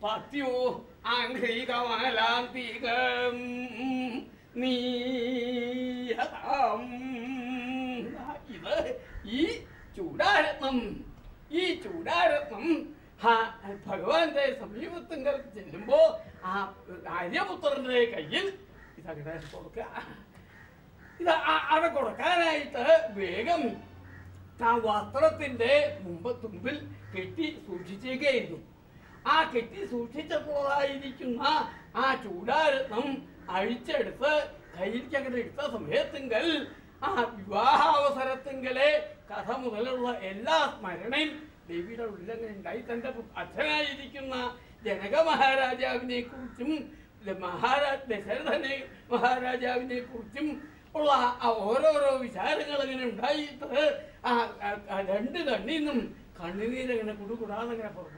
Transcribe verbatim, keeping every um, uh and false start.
പത്യോ ആംഗ്രികമലാന്തികം നീയതാം. ഇത് ഈ ചൂടാരത്നം ഈ ചൂടാരത്നം ഭഗവാന്റെ സമീപത്തുങ്കൽ ചെല്ലുമ്പോ ആ ആര്യപുത്രന്റെ കയ്യിൽ ഇതങ്ങനെ കൊടുക്ക. ഇത് അത് കൊടുക്കാനായിട്ട് വേഗം ആ വസ്ത്രത്തിന്റെ മുമ്പ് തുമ്പിൽ കെട്ടി സൂക്ഷിച്ചേക്കായിരുന്നു. ആ കെട്ടി സൂക്ഷിച്ചപ്പോഴായിരിക്കുന്ന ആ ചൂടാരത്നം അഴിച്ചെടുത്ത് കയ്യിലേക്ക് അങ്ങനെ എടുത്ത സമയത്തിങ്കൽ ആ വിവാഹാവസരത്തിങ്കലെ കഥ മുതലുള്ള എല്ലാ സ്മരണയും ദേവിയുടെ ഉള്ളിലങ്ങനെ ഉണ്ടായി. തൻ്റെ അച്ഛനായിരിക്കുന്ന ജനക മഹാരാജാവിനെ കുറിച്ചും മഹാരാജ ദശരഥനെ മഹാരാജാവിനെ കുറിച്ചും ഉള്ള ആ ഓരോരോ വിചാരങ്ങൾ അങ്ങനെ ഉണ്ടായിട്ട് ആ രണ്ട് കണ്ണിൽ നിന്നും കണ്ണുനീരങ്ങനെ കുടുകൂടാന്നങ്ങനെ പുറപ്പെട്ടു.